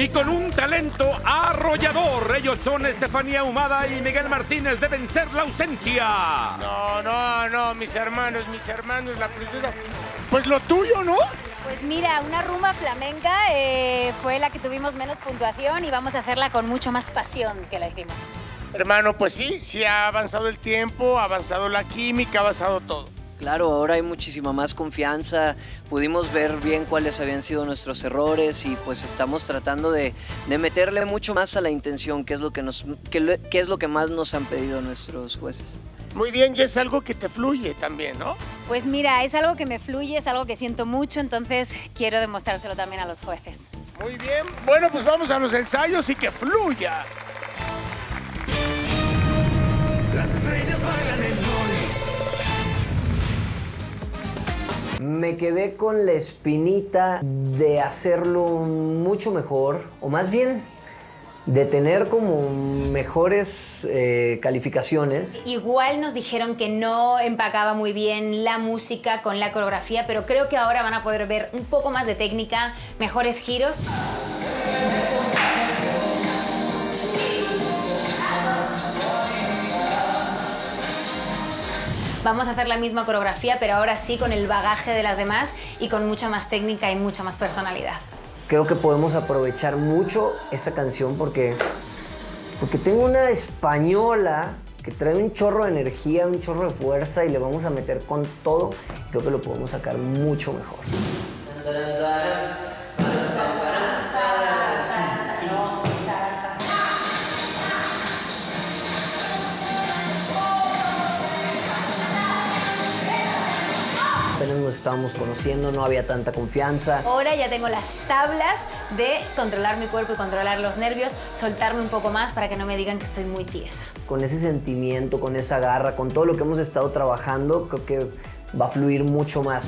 y con un talento arrollador. Ellos son Estefanía Ahumada y Miguel Martínez de Vencer la Ausencia. No, mis hermanos, la princesa. Pues lo tuyo, ¿no? Pues mira, una rumba flamenca fue la que tuvimos menos puntuación y vamos a hacerla con mucho más pasión que la hicimos. Hermano, pues sí ha avanzado el tiempo, ha avanzado la química, ha avanzado todo. Claro, ahora hay muchísima más confianza, pudimos ver bien cuáles habían sido nuestros errores y pues estamos tratando de meterle mucho más a la intención, que es lo que más nos han pedido nuestros jueces. Muy bien, y es algo que te fluye también, ¿no? Pues mira, es algo que me fluye, es algo que siento mucho, entonces quiero demostrárselo también a los jueces. Muy bien, bueno, pues vamos a los ensayos y que fluya. Las estrellas bailan en Me quedé con la espinita de hacerlo mucho mejor, o más bien de tener como mejores calificaciones. Igual nos dijeron que no empacaba muy bien la música con la coreografía, pero creo que ahora van a poder ver un poco más de técnica, mejores giros. Vamos a hacer la misma coreografía, pero ahora sí con el bagaje de las demás y con mucha más técnica y mucha más personalidad. Creo que podemos aprovechar mucho esa canción porque tengo una española que trae un chorro de energía, un chorro de fuerza y le vamos a meter con todo. Creo que lo podemos sacar mucho mejor. Apenas nos estábamos conociendo, no había tanta confianza. Ahora ya tengo las tablas de controlar mi cuerpo y controlar los nervios, soltarme un poco más para que no me digan que estoy muy tiesa. Con ese sentimiento, con esa garra, con todo lo que hemos estado trabajando, creo que va a fluir mucho más.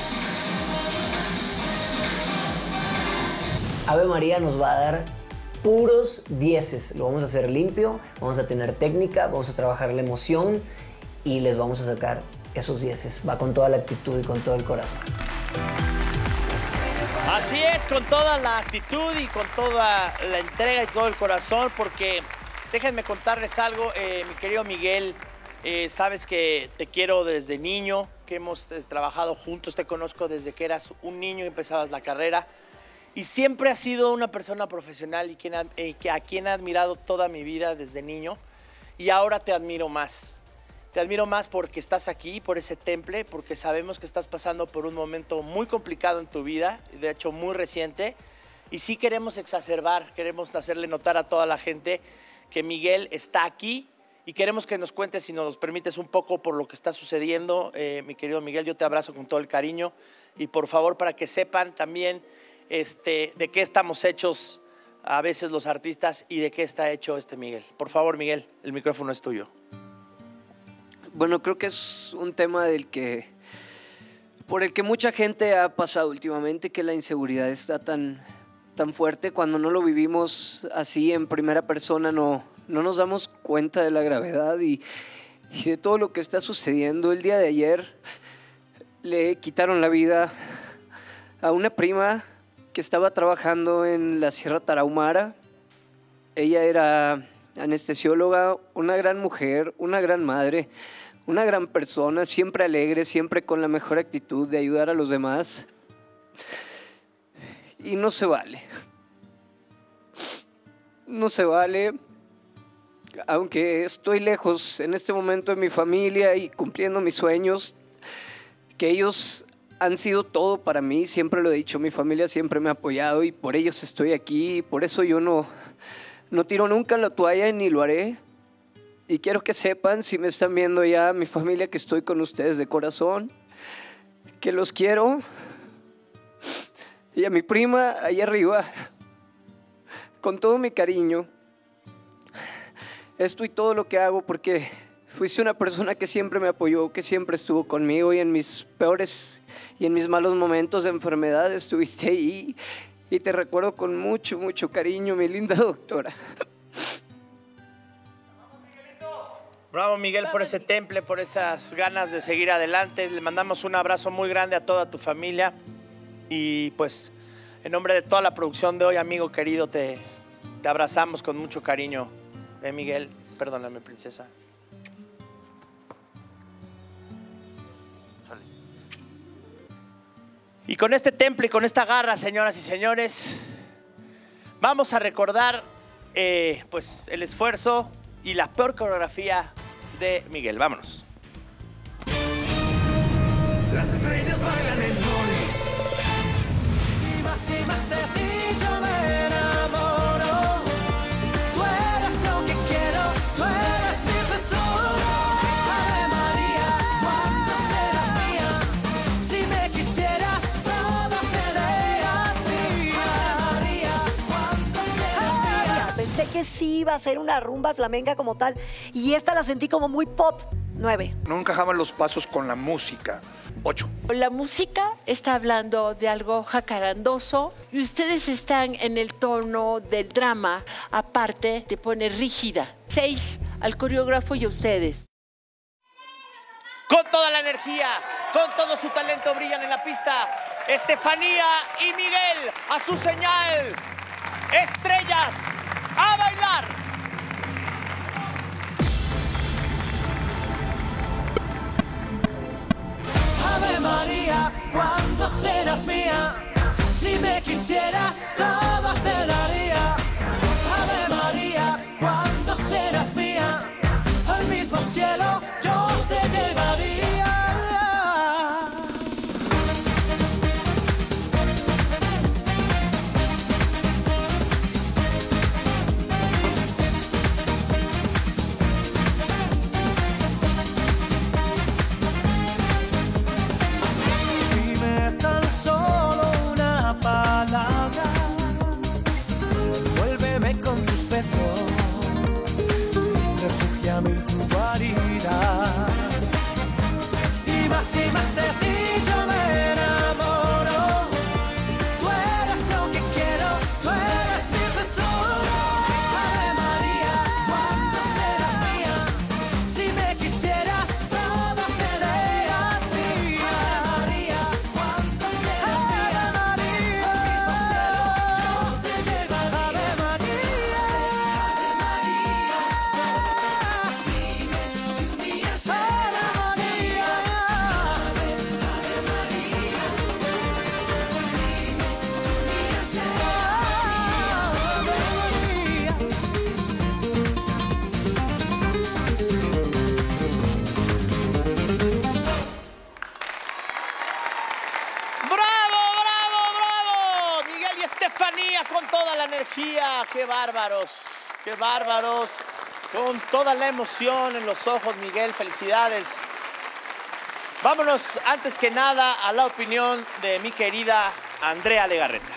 Ave María nos va a dar puros dieces. Lo vamos a hacer limpio, vamos a tener técnica, vamos a trabajar la emoción y les vamos a sacar esos dieces. Va con toda la actitud y con todo el corazón. Así es, con toda la actitud y con toda la entrega y todo el corazón, porque déjenme contarles algo, mi querido Miguel, sabes que te quiero desde niño, que hemos trabajado juntos, te conozco desde que eras un niño y empezabas la carrera, y siempre has sido una persona profesional y a quien he admirado toda mi vida desde niño, y ahora te admiro más. Te admiro más porque estás aquí, por ese temple, porque sabemos que estás pasando por un momento muy complicado en tu vida, de hecho muy reciente, y sí queremos exacerbar, queremos hacerle notar a toda la gente que Miguel está aquí y queremos que nos cuentes, si nos permites, un poco por lo que está sucediendo. Mi querido Miguel, yo te abrazo con todo el cariño y por favor para que sepan también de qué estamos hechos a veces los artistas y de qué está hecho Miguel. Por favor, Miguel, el micrófono es tuyo. Bueno, creo que es un tema por el que mucha gente ha pasado últimamente, que la inseguridad está tan fuerte. Cuando no lo vivimos así en primera persona no nos damos cuenta de la gravedad y de todo lo que está sucediendo. El día de ayer le quitaron la vida a una prima que estaba trabajando en la Sierra Tarahumara. Ella era anestesióloga, una gran mujer, una gran madre, una gran persona, siempre alegre, siempre con la mejor actitud de ayudar a los demás. Y no se vale. No se vale, aunque estoy lejos en este momento de mi familia y cumpliendo mis sueños, que ellos han sido todo para mí, siempre lo he dicho, mi familia siempre me ha apoyado y por ellos estoy aquí, y por eso yo no tiro nunca la toalla ni lo haré. Y quiero que sepan, si me están viendo ya, mi familia, que estoy con ustedes de corazón, que los quiero. Y a mi prima, ahí arriba, con todo mi cariño. Esto y todo lo que hago porque fuiste una persona que siempre me apoyó, que siempre estuvo conmigo y en mis peores y en mis malos momentos de enfermedad estuviste ahí. Y te recuerdo con mucho, mucho cariño, mi linda doctora. Bravo, Miguel, por ese temple, por esas ganas de seguir adelante. Le mandamos un abrazo muy grande a toda tu familia y pues En nombre de toda la producción de hoy, amigo querido, te abrazamos con mucho cariño. Miguel, perdóname, princesa. Y con este temple y con esta garra, señoras y señores, vamos a recordar pues el esfuerzo y la peor coreografía de Miguel. Vámonos. Las estrellas bailan en hoy. Y más de ti yo me enamoro. Tú eres lo que quiero, tú eres mi tesoro. Ave María, ¿cuándo serás mía? Si me quisieras, toda serías mía. Ave María, ¿cuándo serás mía? Pensé que sí iba a ser una rumba flamenca como tal, y esta la sentí como muy pop. 9. No encajaban los pasos con la música. 8. La música está hablando de algo jacarandoso y ustedes están en el tono del drama, aparte te pone rígida. 6 al coreógrafo y a ustedes. Con toda la energía, con todo su talento brillan en la pista. Estefanía y Miguel, a su señal. Estrellas, a bailar. Ave María, ¿cuándo serás mía? Si me quisieras, todo te daría. Ave María, ¿cuándo serás mía? Al mismo cielo yo te llevaría. Vuélveme con tus besos, refúgiame en tu guarida. Y más de ti yo me enamoro. Tú eres lo que quiero, tú eres mi tesoro. Ave María, ¿cuándo serás mía? Si me quisieras, toda serías mía. Ave María, ¿cuándo serás mía? Al mismo cielo yo te llevaría. Ave María, Ave María, dime si un día serás mía. Ave María, dime si un día serás. Ave María. ¡Bravo, bravo, bravo! Miguel y Estefanía con toda la energía. ¡Qué bárbaros! ¡Qué bárbaros! Con toda la emoción en los ojos, Miguel. Felicidades. Vámonos, antes que nada, a la opinión de mi querida Andrea Legarreta.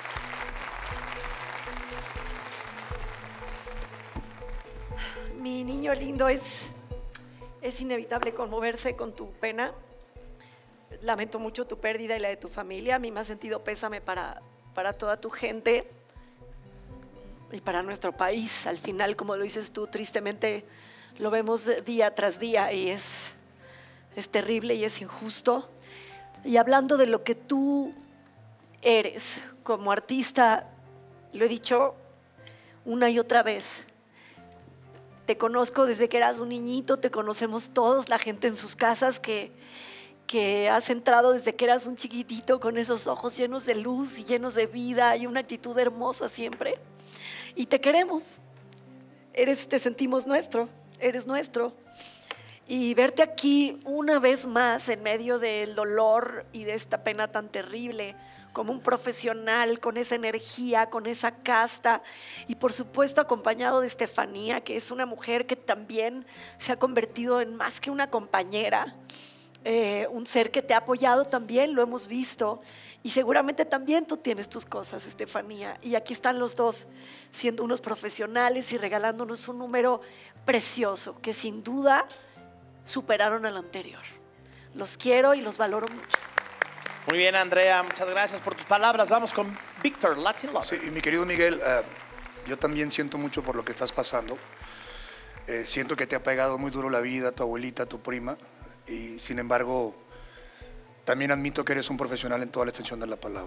Mi niño lindo, es inevitable conmoverse con tu pena. Lamento mucho tu pérdida y la de tu familia. A mí me ha sentido pésame para toda tu gente y para nuestro país. Al final, como lo dices tú, tristemente lo vemos día tras día y es terrible y es injusto. Y hablando de lo que tú eres como artista, lo he dicho una y otra vez. Te conozco desde que eras un niñito, te conocemos todos, la gente en sus casas que has entrado desde que eras un chiquitito con esos ojos llenos de luz y llenos de vida y una actitud hermosa siempre. Y te queremos, te sentimos nuestro, eres nuestro. Y verte aquí una vez más en medio del dolor y de esta pena tan terrible, como un profesional, con esa energía, con esa casta y por supuesto acompañado de Estefanía, que es una mujer que también se ha convertido en más que una compañera, un ser que te ha apoyado también, lo hemos visto, y seguramente también tú tienes tus cosas, Estefanía, y aquí están los dos siendo unos profesionales y regalándonos un número precioso que sin duda superaron al anterior. Los quiero y los valoro mucho. Muy bien, Andrea, muchas gracias por tus palabras. Vamos con Víctor, Latin Lover. Sí, y mi querido Miguel, yo también siento mucho por lo que estás pasando. Siento que te ha pegado muy duro la vida, tu abuelita, tu prima, y sin embargo, también admito que eres un profesional en toda la extensión de la palabra.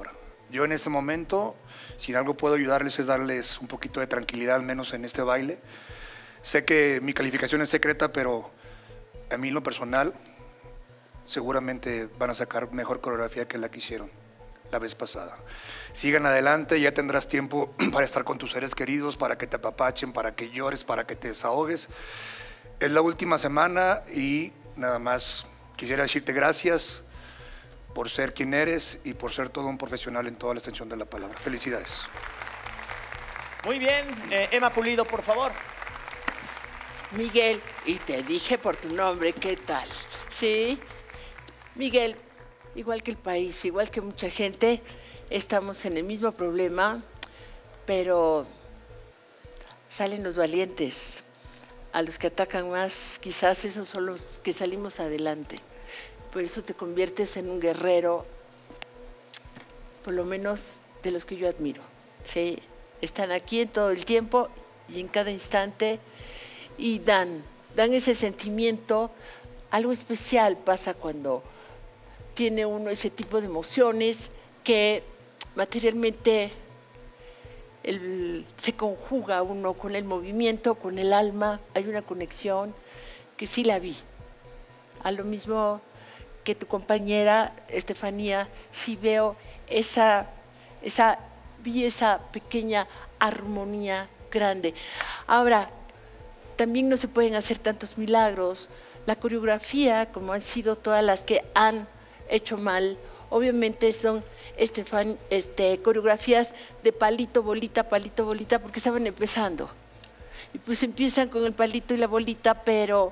Yo en este momento, si en algo puedo ayudarles es darles un poquito de tranquilidad, al menos en este baile. Sé que mi calificación es secreta, pero a mí en lo personal seguramente van a sacar mejor coreografía que la que hicieron la vez pasada. Sigan adelante, ya tendrás tiempo para estar con tus seres queridos, para que te apapachen, para que llores, para que te desahogues. Es la última semana y nada más quisiera decirte gracias por ser quien eres y por ser todo un profesional en toda la extensión de la palabra. Felicidades. Muy bien, Emma Pulido, por favor. Miguel, y te dije por tu nombre, ¿qué tal? Sí, Miguel, igual que el país, igual que mucha gente, estamos en el mismo problema, pero salen los valientes. A los que atacan más, quizás esos son los que salimos adelante. Por eso te conviertes en un guerrero, por lo menos de los que yo admiro. ¿Sí? Están aquí en todo el tiempo y en cada instante y dan ese sentimiento. Algo especial pasa cuando tiene uno ese tipo de emociones que materialmente se conjuga uno con el movimiento, con el alma. Hay una conexión que sí la vi. A lo mismo que tu compañera Estefanía, sí veo vi esa pequeña armonía grande. Ahora, también no se pueden hacer tantos milagros. La coreografía, como han sido todas las que han hecho mal, obviamente son coreografías de palito, bolita, porque estaban empezando. Y pues empiezan con el palito y la bolita, pero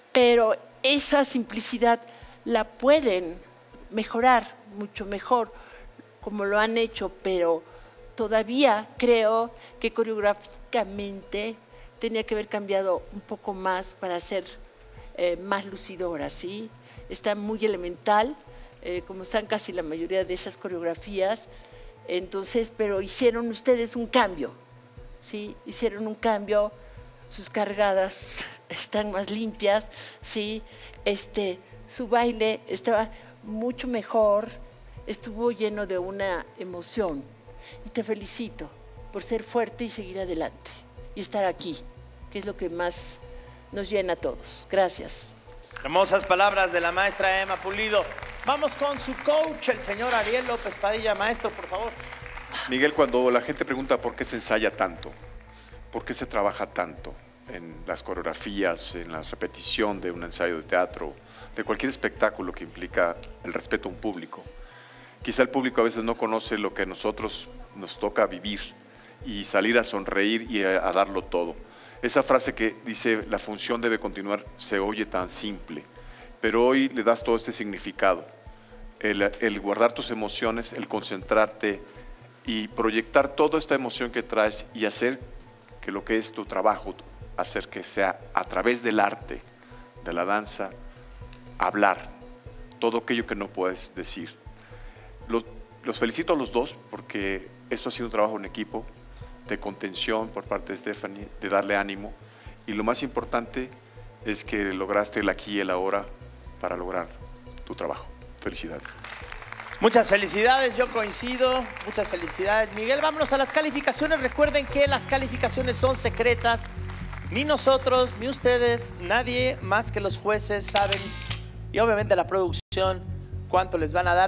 esa simplicidad la pueden mejorar mucho mejor, como lo han hecho, pero todavía creo que coreográficamente tenía que haber cambiado un poco más para ser más lucidora, ¿sí? Está muy elemental, como están casi la mayoría de esas coreografías, entonces, pero hicieron ustedes un cambio, ¿sí? Hicieron un cambio, sus cargadas están más limpias, ¿sí? Su baile estaba mucho mejor, estuvo lleno de una emoción. Y te felicito por ser fuerte y seguir adelante y estar aquí, que es lo que más nos llena a todos. Gracias. Hermosas palabras de la maestra Emma Pulido. Vamos con su coach, el señor Ariel López Padilla. Maestro, por favor. Miguel, cuando la gente pregunta por qué se ensaya tanto, por qué se trabaja tanto en las coreografías, en la repetición de un ensayo de teatro, de cualquier espectáculo que implica el respeto a un público. Quizá el público a veces no conoce lo que a nosotros nos toca vivir y salir a sonreír y a darlo todo. Esa frase que dice la función debe continuar se oye tan simple, pero hoy le das todo este significado. El guardar tus emociones, el concentrarte y proyectar toda esta emoción que traes y hacer que lo que es tu trabajo, hacer que sea a través del arte, de la danza, hablar todo aquello que no puedes decir. Los felicito a los dos porque esto ha sido un trabajo en equipo, de contención por parte de Stephanie, de darle ánimo, y lo más importante es que lograste el aquí y el ahora para lograr tu trabajo. Felicidades. Muchas felicidades, yo coincido, muchas felicidades. Miguel, vámonos a las calificaciones. Recuerden que las calificaciones son secretas. Ni nosotros, ni ustedes, nadie más que los jueces saben, y obviamente la producción, cuánto les van a dar.